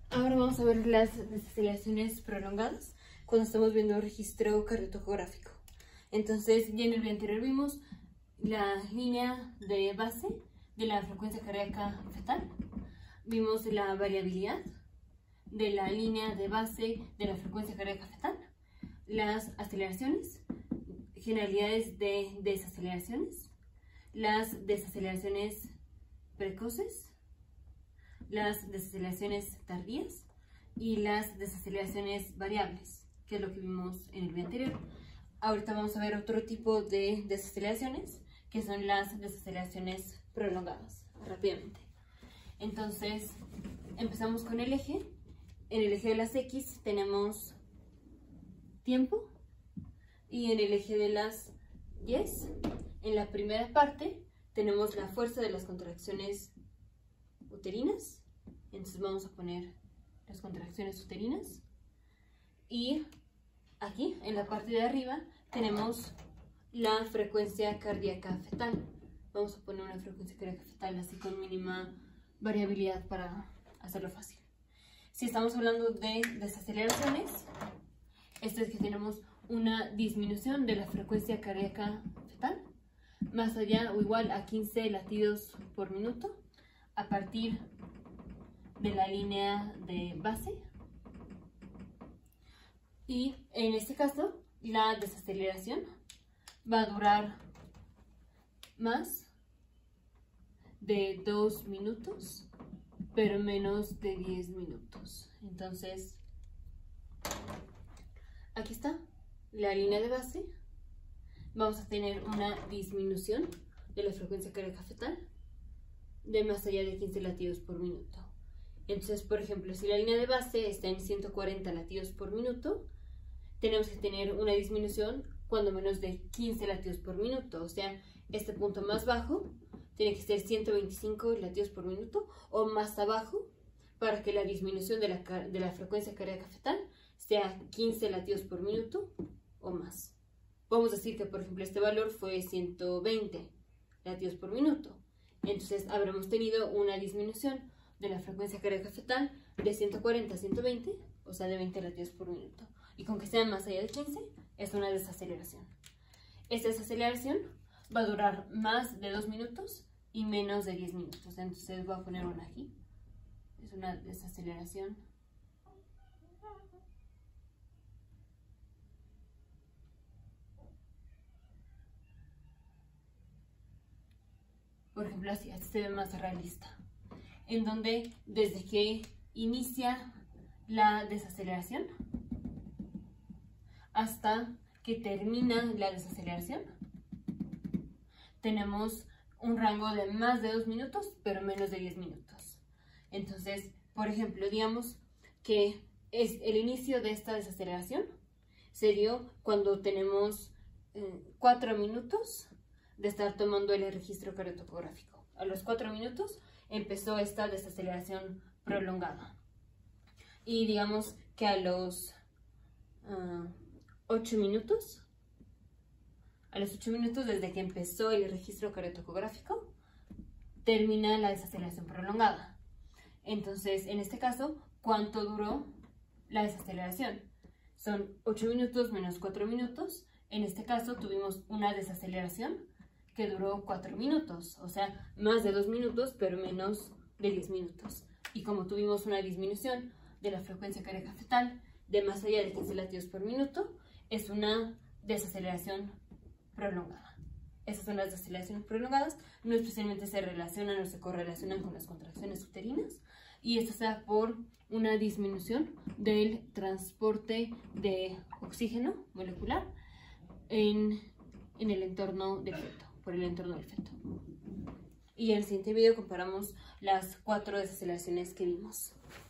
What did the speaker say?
Ahora vamos a ver las desaceleraciones prolongadas cuando estamos viendo un registro cardiotocográfico. Entonces, ya en el video anterior vimos la línea de base de la frecuencia cardíaca fetal. Vimos la variabilidad de la línea de base de la frecuencia cardíaca fetal, las aceleraciones, generalidades de desaceleraciones, las desaceleraciones precoces, las desaceleraciones tardías y las desaceleraciones variables, que es lo que vimos en el video anterior. Ahorita vamos a ver otro tipo de desaceleraciones, que son las desaceleraciones prolongadas, rápidamente. Entonces, empezamos con el eje. En el eje de las X tenemos tiempo y en el eje de las Y, en la primera parte, tenemos la fuerza de las contracciones uterinas. Entonces vamos a poner las contracciones uterinas. Y aquí, en la parte de arriba, tenemos la frecuencia cardíaca fetal. Vamos a poner una frecuencia cardíaca fetal así con mínima variabilidad para hacerlo fácil. Si estamos hablando de desaceleraciones, esto es que tenemos una disminución de la frecuencia cardíaca fetal, más allá o igual a 15 latidos por minuto, a partir de la línea de base. Y en este caso, la desaceleración va a durar más de 2 minutos, pero menos de 10 minutos. Entonces, aquí está la línea de base. Vamos a tener una disminución de la frecuencia cardíaca fetal de más allá de 15 latidos por minuto. Entonces, por ejemplo, si la línea de base está en 140 latidos por minuto, tenemos que tener una disminución cuando menos de 15 latidos por minuto. O sea, este punto más bajo tiene que ser 125 latidos por minuto o más abajo para que la disminución de la frecuencia cardíaca fetal sea 15 latidos por minuto o más. Vamos a decir que, por ejemplo, este valor fue 120 latidos por minuto. Entonces, habremos tenido una disminución de la frecuencia cardíaca fetal de 140 a 120, o sea, de 20 latidos por minuto. Y con que sea más allá de 15, es una desaceleración. Esta desaceleración va a durar más de 2 minutos y menos de 10 minutos. Entonces voy a poner una aquí. Es una desaceleración por ejemplo así se ve más realista, en donde desde que inicia la desaceleración hasta que termina la desaceleración tenemos un rango de más de 2 minutos, pero menos de 10 minutos. Entonces, por ejemplo, digamos que es el inicio de esta desaceleración se dio cuando tenemos 4 minutos de estar tomando el registro cardiotocográfico. A los 4 minutos empezó esta desaceleración prolongada. Y digamos que a los 8 minutos, desde que empezó el registro cardiotocográfico, termina la desaceleración prolongada. Entonces, en este caso, ¿cuánto duró la desaceleración? Son 8 minutos menos 4 minutos. En este caso, tuvimos una desaceleración que duró 4 minutos, o sea, más de 2 minutos, pero menos de 10 minutos. Y como tuvimos una disminución de la frecuencia cardíaca fetal de más allá de 15 latidos por minuto, es una desaceleración prolongada. Esas son las desaceleraciones prolongadas. No especialmente se relacionan o se correlacionan con las contracciones uterinas, y esto se da por una disminución del transporte de oxígeno molecular en el entorno del feto, por el entorno del feto. Y en el siguiente video comparamos las 4 desaceleraciones que vimos.